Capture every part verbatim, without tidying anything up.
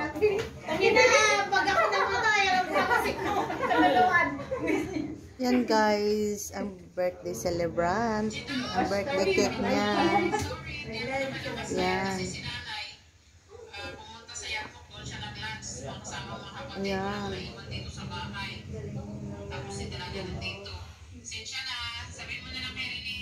Tangin na, pag ako namatay, alam ko kasi mo. Kalaluan. Yan guys, ang birthday celebrant. Ang birthday cake niya. Yan. Ayan. Tapos si talaga ng dito. Sensya na, sabihin mo na lang kay Rene.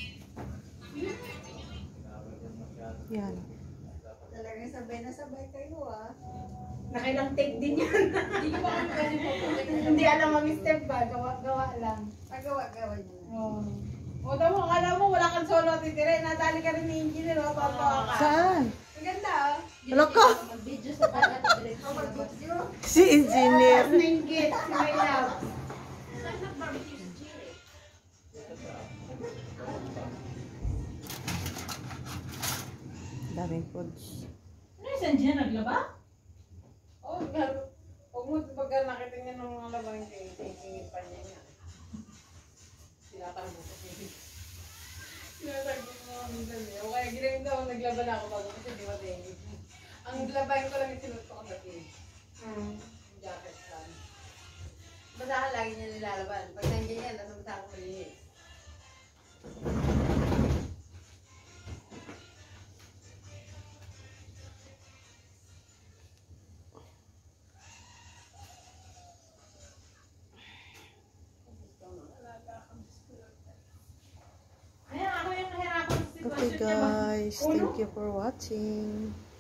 Yan. Talagang sabay na sabay kayo ah. Nakilang take din yan. Hindi alam mag-step ba, gawa-gawa lang. Pagawa-gawa niya. Oo. O daw, akala mo wala kang solo titire, nadali ka rin ni engineer o tatawa ka. Saan? Ang ganda ah. Wala ka? Mag-video sa bagat. Mag-video? Si engineer. Tapos nainggit, si my love. Daming foods. Ano yung engineer naglaba? Oo, huwag mo pagka nakita niya ng mga labang tingin pa niya nga. Sinatagbo ko siya. Sinatagbo ko mga minsan niya. O kaya ginawin daw, naglaban ako bago kasi di matingin. Ang labahin ko lang yung sinut ko kapatid. Hmm. Yung jacket lang. Basahan lagi niya nilalaban. Pag nandiyan yan, nasa basahan ko malinis. Ayan, ako yung nahirapan sa Okay sitwasyon niya. guys, thank you for watching.